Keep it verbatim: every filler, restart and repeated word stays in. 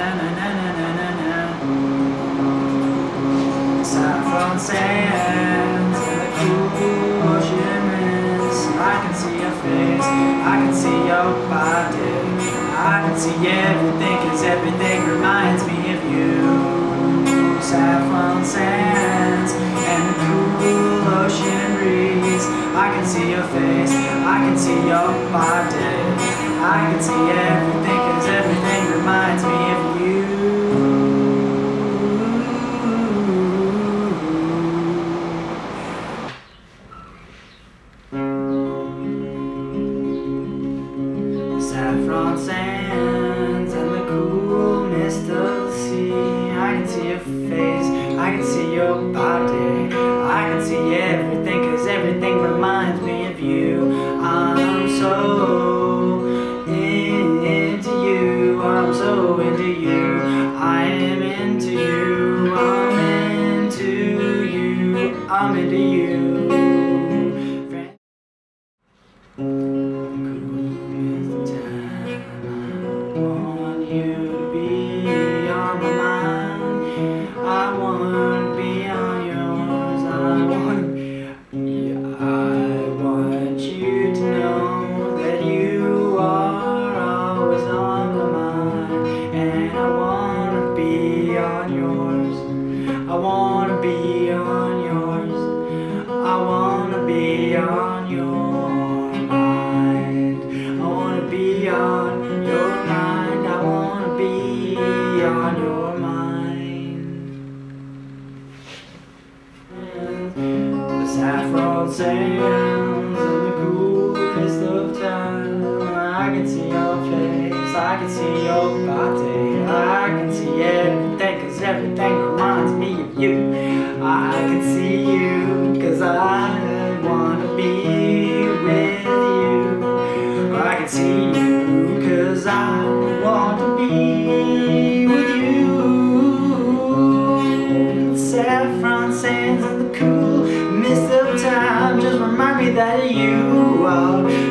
Saphron sands and the cool ocean mist. I can see your face, I can see your body, I can see everything, cause everything reminds me of you. Saphron sands and the cool ocean breeze. I can see your face, I can see your body, I can see everything, cause everything reminds me of you. Saffron sands and the cool mist of the sea. I can see your face, I can see your body, I can see everything, cause everything reminds me of you. I'm so into you, I'm so into you, I am into you, I'm into you, I'm into you. I wanna be on yours, I wanna be on your mind, I wanna be on your mind, I wanna be on your mind. The saffron sands and the coolest of time. I can see your face, I can see your body, I can see everything, cause everything reminds me of you. I can see you, cause I wanna be with you. I can see you, cause I want to be with you. The saffron sands and the cool mist of time just remind me that you are